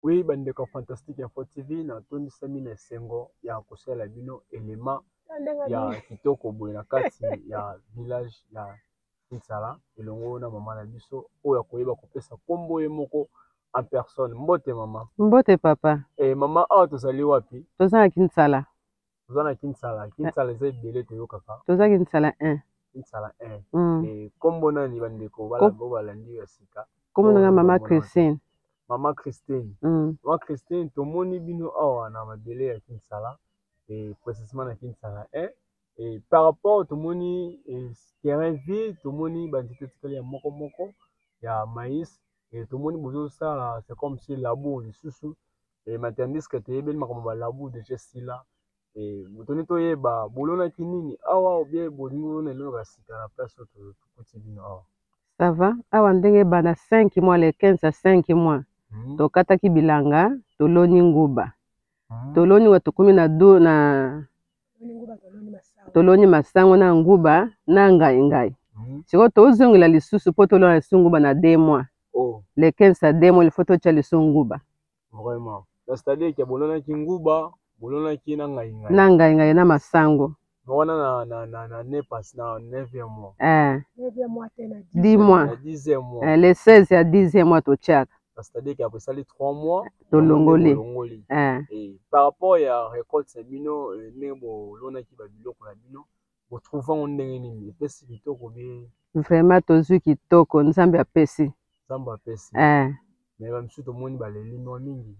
Oui, bandeko Fantastique Info TV na tondi sami na sengo ya kosala bino élément ya kitoko boye na kati ya village ya Kinsala elongo na mama na biso oyo akoyeba kopesa kombo ye moko en personne. Mbote mama. Mbote papa. Mama awa tozali wapi? Toza na Kinsala. Toza na Kinsala. Kinsala eza ebele toyokaka. Toza Kinsala 1. Kinsala 1. Kombo nani bandeko balandi ya sika? Kombo na mama Christine. Mama Christine. Mama Christine, tomoni bino awa na mabele ya Kinsala, et précisément na Kinsala 1. Et par rapport tomoni terrain vide, tomoni bandito tikali ya moko moko ya maïs, et tomoni bozo sala, c'est comme si labour lisusu, et matandis que teyebeli makambo ba labour de gestila, et motoni toyeba bolona kinini awa obie bolingo na eloko ya sika na place oyo tukuti bino awa. Ça va? Awa ndenge bana 5 mois, les 15 à 5 mois. Tokataki bilanga, toloni nguba. Toloni wa tokomi na do na toloni masango na nguba na ngai. Siko tozongela lisusu po tolona lisusu na 2 mois. Les 15 à 2 mois, il faut tocha lisusu nguba. Vraiment. C'est-à-dire que bolona ki nguba, bolona ki na ngai. Na ngai na masango. Wana na nepas na 9e mois. 9e mois tena 10 mois. 10e mois. Les 16 à 10e mois tochaka. C'est-à-dire qu'après ça les 3 mois tolongoli. Et par rapport à récolte sabino nebo lona ki ba biloko na bino bo trouvant ndenge nini pesi kitoko bien. Vraiment tozu kitoko nzambe apesi. Nzambe apesi. Mais ba msuto moni baleli no mingi.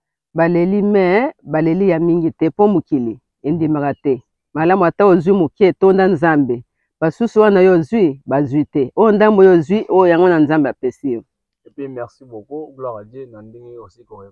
Baleli ya mingi te po mukili endimaka te. Malamu ata ozwi mukie tonda nzambe. Basusu wana yo zwi bazwi te. O ndambo yo zwi o yango na nzambe apesi yo. Et puis merci beaucoup, gloire à Dieu, Nandingi aussi pour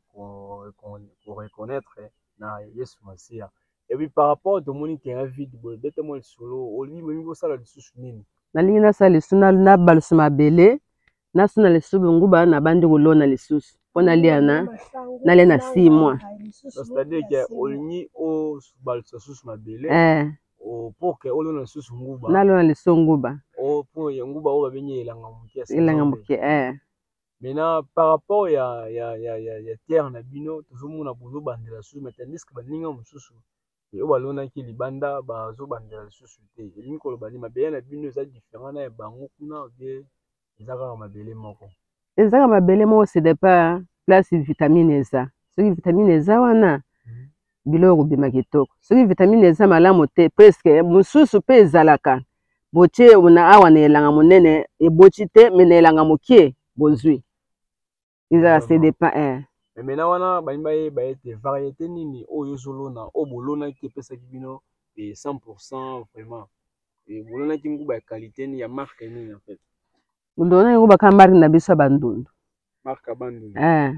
reconnaître na Yesu Masia. Et puis par rapport à ton moniteur terrain vide, bête moi le solo, au lit même ça la dessous nini. Na lingi na sala suna na balsuma bele, na suna le subu nguba na bandi golo na lisusu. Pona liana na lena 6 mois. C'est-à-dire que au lit au balsus ma bele. O pour que olo na susu nguba. Na lona le songuba. O pour nguba o babenye elanga mukia. Elanga mukia Maintenant, par rapport à terre na bino, toujours na bozo bandela sous tandis que baninga mususu et obalona ki libanda bazo bandela sous te. Elingi ko lobani mabele na bino za différent na bango kuna bien ezaka mabele moko. Ezaka mabele moko c'est de pas place vitamine eza. Soki vitamine eza wana biloko bima kitoko. Soki vitamine eza malamu te presque mususu pe ezalaka. Botie una awa na elanga monene e bochi te me na elanga mokie bozwi. Ils ont assez de pain. Mais maintenant, on a des variétés nini oyo zolona o bolona ki pesa kibino et 100% vraiment. Et bolona ki nguba qualité ni ya marque ni en fait. Bolona nguba ka marque na biso bandundu. Marque bandundu.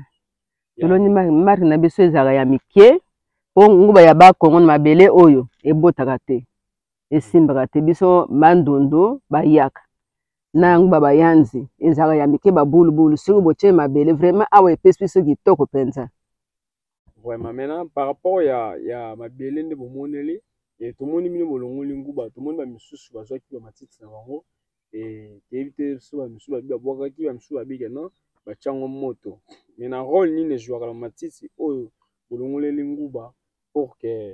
Boloni marque na biso ezaka ya mike po nguba ya ba Kongo na mabele oyo ebotaka te. Esimbaka te biso bandundu bayaka. Na nguba bayanzi ezaka ya mike ba bulubulu singo boche mabele vraiment awa epesi biso kitoko penza. Vraiment maintenant par rapport ya mabele nde bomoneli et tout monde mino bolongoli nguba tout monde ba misusu bazwaki ba matiti na bango et éviter so ba misusu ba bwakaki ba misusu ba bika non ba chango moto. Maintenant rôle nini jouaka la matiti oyo bolongoleli nguba pour que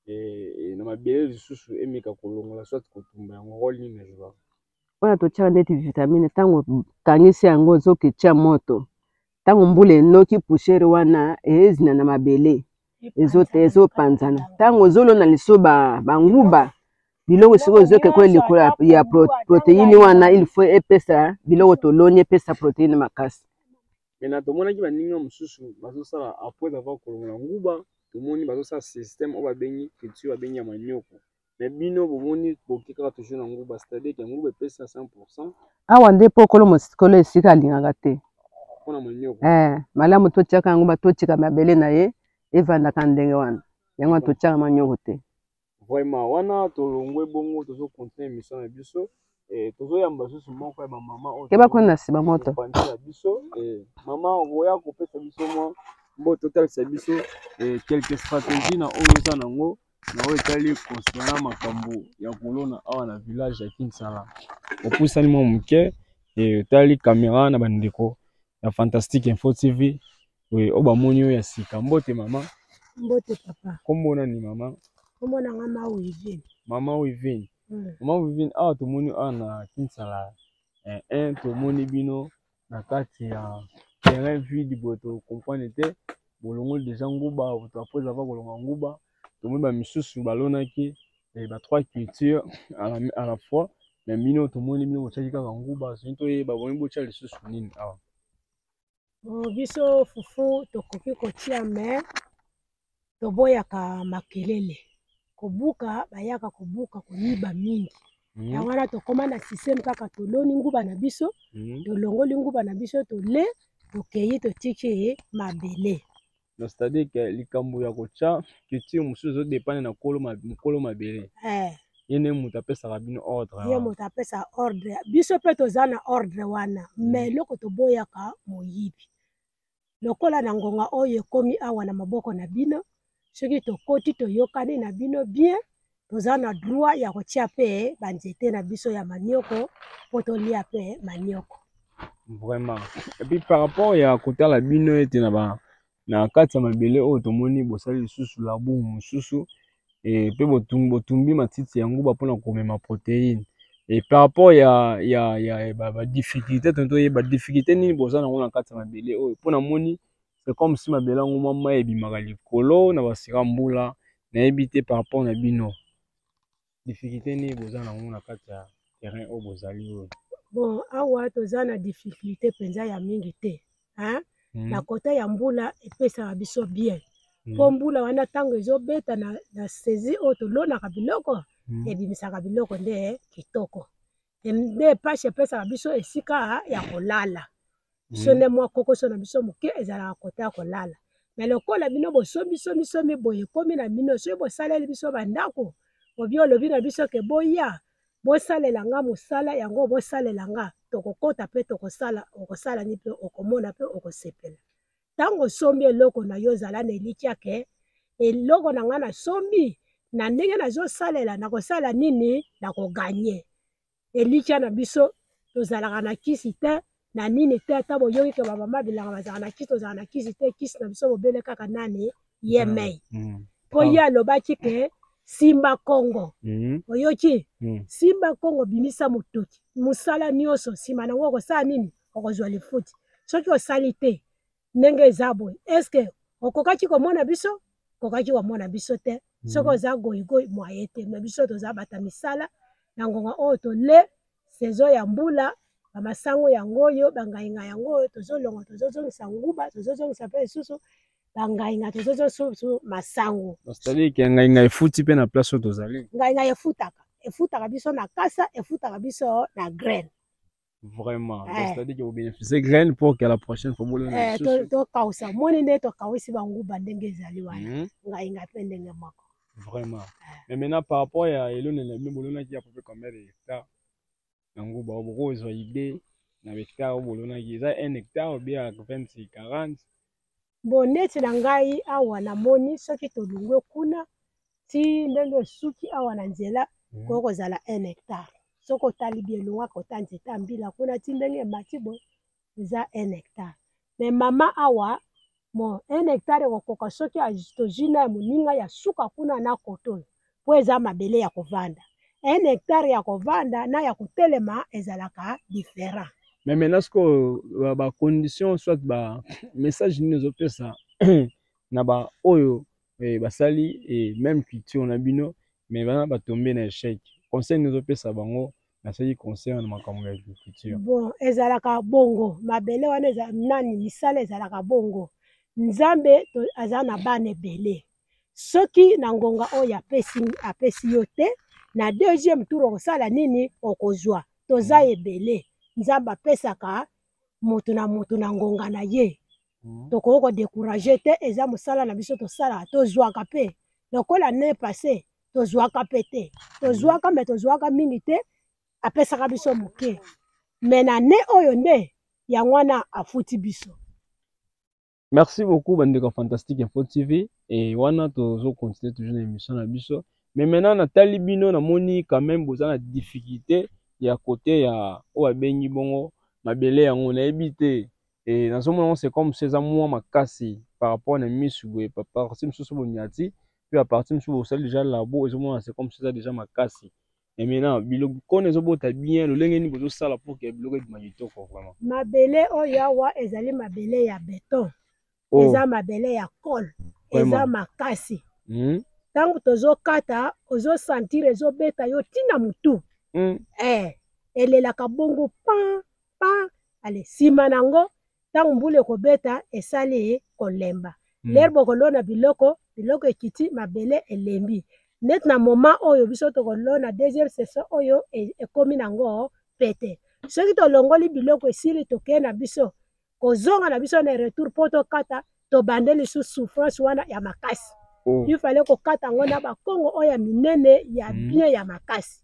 na mabele lisusu emeka kolongola soit kotumba yango rôle nini jouaka. Wana tochaka ndeti vitamine tango kangisi yango zokitia moto tango mbule noki pushere wana ezina na mabele ezo panzana tango zolo na lisoba banguba biloko siko zoke kwa likula ya protéine wana il faut epesa biloko toloni epesa protéine makasi. Mena tomona ki baninga mususu bazosala après avoir kolongola nguba tomoni bazosala système oba bengi culture bengi ya manyoko. Mais bino bomoni bokika toujours na nguba c'est-à-dire que nguba pesa 100%. Awa ndepo kolo mosikolo esika lingaka te. Pona manyoko. Malamu tochaka nguba tochika mabele na ye evanda kandenge wana. Yango tochaka manyoko te. Vraiment wana tolongwe bongo tozo continuer mission na biso et tozo yamba susu moko ya mama o. Keba kona siba moto. Biso et mama oya ko pesa biso mo mbo total sa biso et quelques stratégies na oyo za nango. Na etali construire makambo ya kolona awa na village ya Kinsala. Opusani mo muke et etali caméra na bandeko ya Fantastique Info TV Oui, oba moni oya sika mbote mama. Mbote papa. Kombo na ni mama. Kombo na mama Wivine. Mama Wivine. Mama Wivine awa tomoni awa na Kinsala. Tomoni bino na kati ya terrain vide boto comprendre te bolongo déjà nguba boto après avoir kolonga nguba tomoni ba misusu balonaki ba trois cultures à la fois mais bino tomoni bino bochaki kaka nguba sinto yeba boni bocha lisusu nini awa. Biso fufu tokoki kotia me toboyaka makelele kobuka bayaka kobuka koyiba mingi yango wana tokoma na système kaka toloni nguba na biso tolongoli nguba na biso tole tokeyi totiki mabele. C'est-à-dire que likambo ya kocha culture mosusu dépendre na mokolo mabele. Yene moto apesaka bino ordre. Ye moto apesa ordre biso mpe toza na ordre wana mais loko toboyaka moyibi lokola na ngonga oyo ekomi awa na maboko na bino soki tokoti toyokani na bino bien toza na droit ya kotia pe banzete na biso ya manioko po tolia pe manioko. Vraiment. Et puis par rapport ya kotala bino ete na kati ya mabele oyo tomoni bosali lisusu labu mosusu et pe botumbi matiti yango mpona komema protéine. Et par rapport ya ba difficulté tonto ba difficulté nini boza nango na kati ya mabele oyo mpona moni c'est comme si mabele yango mama ebimaka likolo na basika mbula nayebi te par rapport na bino difficulté nini boza nango na kati ya terrain oyo bozali oyo. Bon awa toza na difficulté penza ya mingi te na kota ya mbula epesaka biso bien po mbula wana ntango ezobeta na saisi oyo tolonaka biloko ebimisaka biloko nde kitoko nde pashe epesaka biso esika ya kolala biso nde mwa kokoso na biso moke ezalaka kota ya kolala me lokola bino bosombi boye ekomi na bino soki bosaleli biso bandako obi olobi na biso ke boya bosalela nga mosala yango bosalela nga tokokota mpe tokosala okosala ni mpe okomona mpe okosepela ntango osombi eloko na yo ozala na elikya ke eloko na nga nasombi na ndenge nazosalela nakosala nini nakoganye elikya na biso tozalaka na kisi te na nini te ata boyoki ke bamama bilanga bazalaka na kisi tozalaka na kisi te kisi na biso bobele kaka nani ye mei mpo ye alobaki ke Simba Kongo oyoki Simba Kongo bimisa motoki mosala nyonso nsima nango okosala nini okozwa lifuti soki osali te ndenge eza boye eske okokaki komona biso okokaki komona biso te soki oza goyigoyi mwaye te me biso toza bata misala na ngonga oyo tole saison ya mbula bamasango yango oyo bangainga yango oyo tozolonga tozozongisa nguba tozozongisa mpe lisusu bangainga tozozosusu masango. C'est-à-dire que ngainga efuti pe na place oyo tozali. Ngainga efutaka biso na kasa efutaka biso na graine. Vraiment. C'est-à-dire que vous bénéficiez graine pour que la prochaine fois vous to kausa moni nde to kawisi banguba ndenge ezali wana. Ngainga pe ndenge moko. Vraiment. Mais maintenant par rapport à elone na bino bolona ki à peu près combien de hectares na nguba oboko ezwa idée na hectare bolona ki eza 1 hectare ou bien 20 40. Bon neti na ngai awa namoni soki tolungwe kuna ti ndenge esuki awa na nzela kokozala 1 hectare soki otali bien elongwa kota nzete ya mbila kuna ti ndenge emati boye eza 1 hectare me mama awa bon 1 hectare ekokoka soki tozwi na ya moninga ya suka kuna na koto mpo eza mabele ya kovanda 1 hectare ya kovanda na ya kotelema ezalaka différent. Mais maintenant, ce que ba condition soit ba message ni nous pesa na ba oyo basali et même culture na bino mais bana ba tomber na échec. Conseil nous pesa bango na sali conseil na makambo ya culture. Bon, ezalaka bongo mabele wana eza nani misala ezalaka bongo. Nzambe aza na bana ebele. Soki na ngonga oyo apesi yo te na deuxième tour okosala nini okozwa toza ebele. Nzamba pesaka moto na ngonga na ye toko ko décourager te eza mosala na biso tosala tozwaka pe lokola ne passé tozwaka pe te tozwaka me tozwaka mingi te apesaka biso moke me na ne oyo nde yango wana afuti biso. Merci beaucoup bandeko Fantastique Info TV et wana tozo continuer toujours l'émission na biso mais maintenant na talibino na moni quand même boza na difficulté ya côté ya oyo abengi bongo mabele yango nayebi te et dans ce moment c'est comme ces amours ma cassé par rapport à mes souhaits par partir sur boniati puis à partir sur ça déjà labo et ce moment c'est comme ça déjà ma cassé et maintenant biloko connaît zo bota bien le lenge ni bozo sala pour que biloko magito vraiment mabele oyo awa ezali mabele ya beton eza mabele ya col eza makasi ntango tozokata ozosantire ezobeta yo ntina mutu elelaka bongo pa ale nsima nango ntango mbula ekobeta esali kolemba lere bokolona biloko ekiti mabele elembi neti na moma oyo biso tokolona deuxième saison oyo ekomi nango pete soki tolongoli biloko esili tokei na biso kozonga na biso na retour mpo tokata tobande lisusu souffrance wana ya makasi ifale kokata yango na bakongo oyo ya minene ya bien ya makasi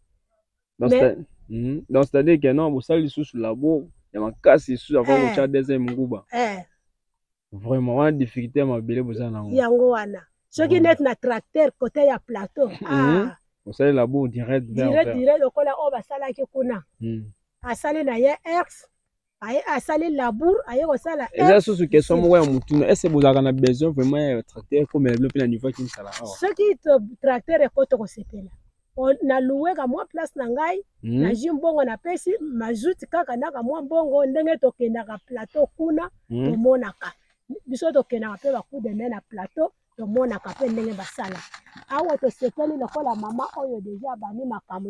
donc c'est-à-dire que non bosali lisusu labo ya makasi lisusu avant kotia deuxième nguba vraiment wana difficulté ya mabele boza nango yango wana soki neti na tracteur côté ya plateau osali labo direct lokola oyo basalaki kuna asali na ye ex asali labour aye kosala eza susu question moko ya mutuna est-ce que bozalaka na besoin vraiment ya tracteur comme le mpe na niveau ya kinsala soki tracteur ekoti kosepela na louweka mwa place na ngai nazwi mbongo napesi mazuti kaka naka mwa mbongo ndenge tokendaka plateau kuna tomonaka biso tokendaka mpe bakudeme na plateau tomonaka mpe ndenge basala awa tosepeli lokola mama oyo deja bani makambo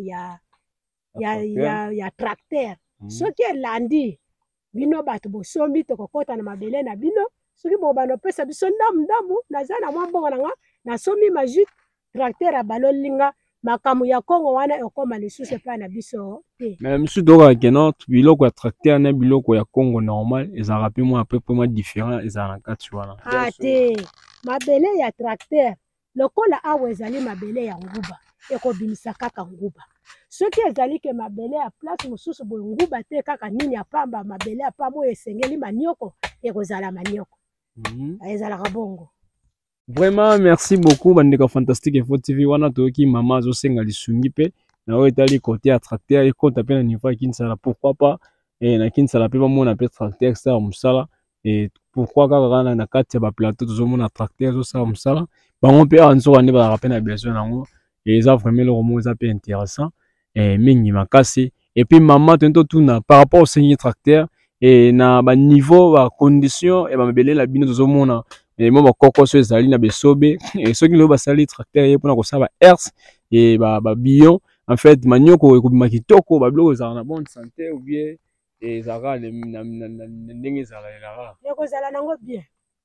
ya tracteur soki elandi bino bato bosombi tokokota na mabele na bino soki bobana opesa biso ndambu naza na mwa mbongo nanga nasomi majute tracteur abalolinga makambo ya kongo wana ekoma lisusu epai na biso te mais misu tokaka keno biloko ya tracteur na biloko ya kongo normal ezalaka mpe mwa ape mwa différent ezala na kati wana te mabele ya tracteur lokola awa ezali mabele ya nguba ekobimisa kaka nguba soki ezali ke mabele ya place mosusu boye nguba te kaka nini ya pamba mabele ya pamba oyo esengeli manioko ekozala manioko ezalaka bongo. Vraiment merci beaucoup bandeko Fantastique Info TV wana toyoki mama azosenga lisungi pe na oyo etali côté ya tracteur ekota pe na niveau ya Kinsala pourquoi pas na Kinsala pe bamona pe tracteur esala mosala et pourquoi kaka na kati ya baplateau tozomona tracteur ezosala mosala bango mpe awa nzoka nde bazalaka pe na besoin nango eza vraiment eloko moko eza pe intéressant mingi makasi et puis mama toni totuna par rapport osengi tracteur et na baniveau bacondition ya bamabele na bino tozomona mo bakoko so ezali na besobe soki lelo basali tracteur ye mpona kosala baherse e babillon en fait manioko ekobima kitoko babiloko ezalaka na bonne santé ou bien ezalaka na ndenge ezalaka ekozala nango bien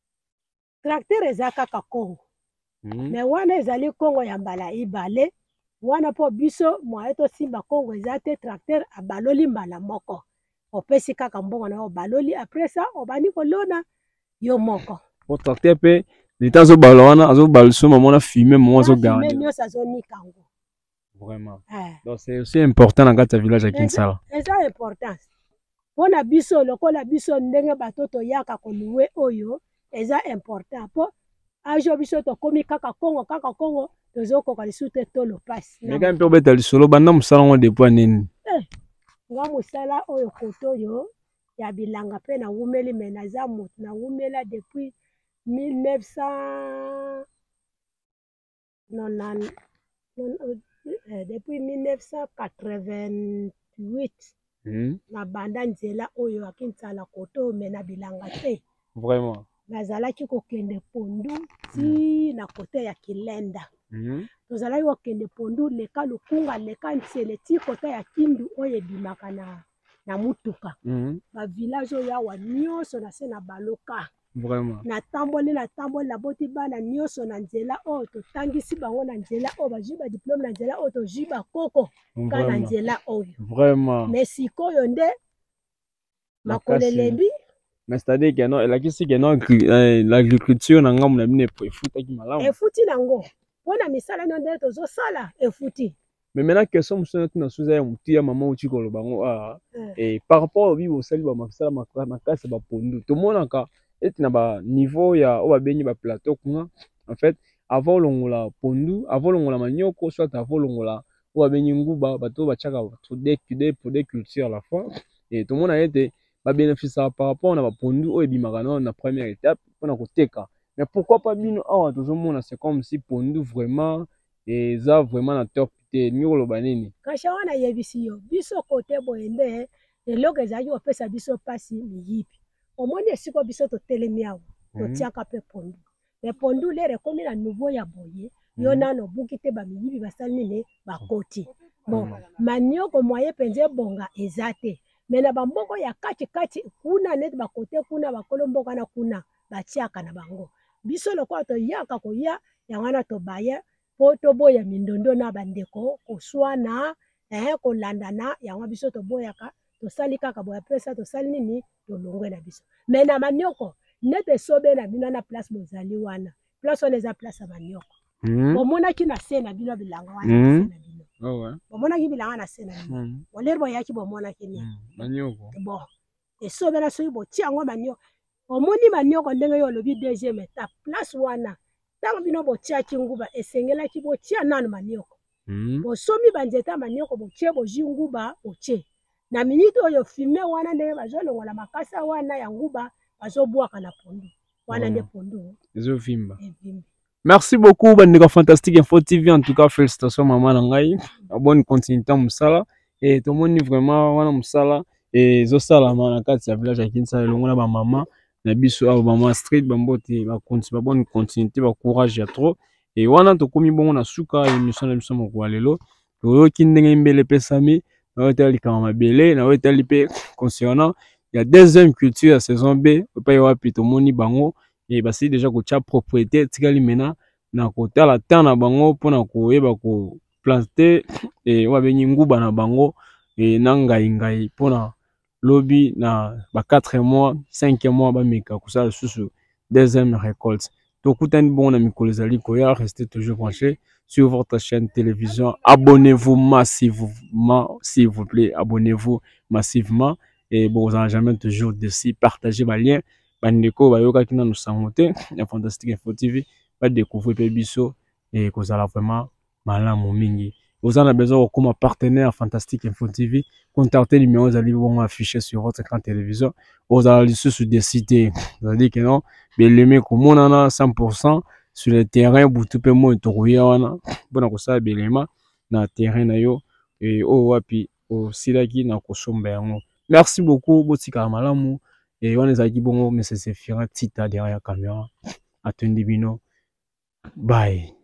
tracteur eza kaka kongo mais wana ezali kongo ya mbala ibale wana mpo biso mwaye tosimba kongo eza te tracteur abaloli mbala moko opesi kaka mbongo na yo obaloli après ça obandi kolona yo moko tracteur pe leta azobala wana azobala so mama na fume mama azogarde nyonso azonika yango vraiment donc c'est aussi important na kati ya village ya Kinsala eza importance mpona biso lokola biso ndenge bato toyaka koluwe oyo eza important mpo ajo biso tokomi kaka kongo tozokoka lisusu te tolo pasi meka mpe obeta lisolo banda mosala ngo depuis nini nga mosala oyo kote oyo ya bilanga mpe nawumeli me naza moto nawumela depuis 1988 na banda nzela oyo ya Kinsala kote oyo me na bilanga te vraiment nazalaki kokende pondu ti na kote ya Kilenda tozalaki kokende pondu leka lukunga leka nsele ti kote ya Kindu oyo ebimaka na mutuka bavillage oyo awa nyonso na se na baloka vraiment natamboli naboti bana nyonso na nzela oyo totangisi bango na nzela oyo bazwi badiplome na nzela oyo tozwi bakoko ka na nzela oyo vraiment mais sikoyo nde makolo elembi mais c'est-à-dire que non elakisi ke non l'agriculture na ngambo na bino efutaki malamu efuti nango mpona misala no nde tozosala efuti mais maintenant question mosusu na suza ya motu ya mama uti koloba ngo et par rapport obi bosali bamasala makasi ya bapondu tomonaka eti na baniveau ya oyo babengi baplateau kuna en fait avant olongola pondu avant olongola manioko soit avant olongola oyo babengi nguba bato batiaka pour des cultures à la fois et tomona ete ba bénéficiera par rapport na ba pondu oyo ebimaka na première étape mpona koteka. Mais pourquoi pas bino awa tozomona c'est comme si pondu vraiment eza vraiment na top te ni koloba nini? Kasi wana yebisi yo biso kote boyende eloko ezalaki kopesa biso pasi miyibi. Omoni esiko biso totelemi awa totiaka mpe pondu. Mais pondu lere ekomi na nouveau ya boye yo nano buki te bamiyibi basali nini bakoti. Bon, manioko moye penze bonga eza te. Mais na bamboko ya kati kuna neti bakote kuna bakolo mboka na kuna batiaka na bango. Biso lokola toyaka koya yango na tobaye po toboya mindondo na bandeko koswana kolandana yango biso toboyaka tosali kaka boya pesa tosali nini tolongwe na biso. Mais na manioko nete sobe na bino na place bozali wana. Place wana eza place ya manioko. Bomonaki na se na bino bilanga wana na se na bino. Oh ouais. Bomonaki bilanga na se na bino. Boleri boyaki bomonaki ni. Manioko. Bon. Esobe na soyi botia yango manioko. Omoni manioko ndenge yo lobi deuxième étape place wana. Tango bino botiaki nguba esengelaki botia nanu manioko. Bosomi banzeta manioko botie boji nguba botie. Na minute oyo fume wana ndenge bazolongola makasa wana ya nguba bazobwaka na pondu. Wana nde pondu. Ezovimba. Merci beaucoup bandeko Fantastique Info TV, en tout cas félicitations maman nangai. Bonne continuité musala et tout le monde vraiment wana musala et zo sala na kati ya village ya Kinshasa longola ba maman na biso a maman street bambote ba continue ba bonne continuité ba courage ya trop et wana to komi bongo na suka émission na biso moko lelo to kindenge mbele pesami na hôtel kama mabele na hôtel pe concernant il y a deuxième culture à saison B pa yo wapi to moni bango et basi déjà ko tia propriété tikali mena na kota la terre na bango pona ko yeba ko planter et wa benyi nguba na bango et ngai pona lobby na ba 4 mois 5 mois ba meka kusala susu deuxième récolte. To kutani bon na mikolo zali ko ya restez toujours branchés sur votre chaîne télévision. Abonnez-vous massivement s'il vous plaît, abonnez-vous massivement et bon vous en jamais toujours dessus partagez ma lien bandeko bayoka kina no sangote ya Fantastique Info TV ba découvrir pe biso et kozala vraiment malamu mingi. Vous en avez besoin comme partenaire Fantastique Info TV. Contactez les numéros affichés sur votre écran télévision. Vous allez sur des sites. Vous allez dire que non, mais les mecs comme on en a 100% sur le terrain, vous tout le monde est wana. Bon, on ça belema na terrain na yo et au wapi au silaki na kosomba yango. Merci beaucoup botika malamu et on les a dit bon mais c'est Firat Tita derrière la caméra. Attendez bino. Bye.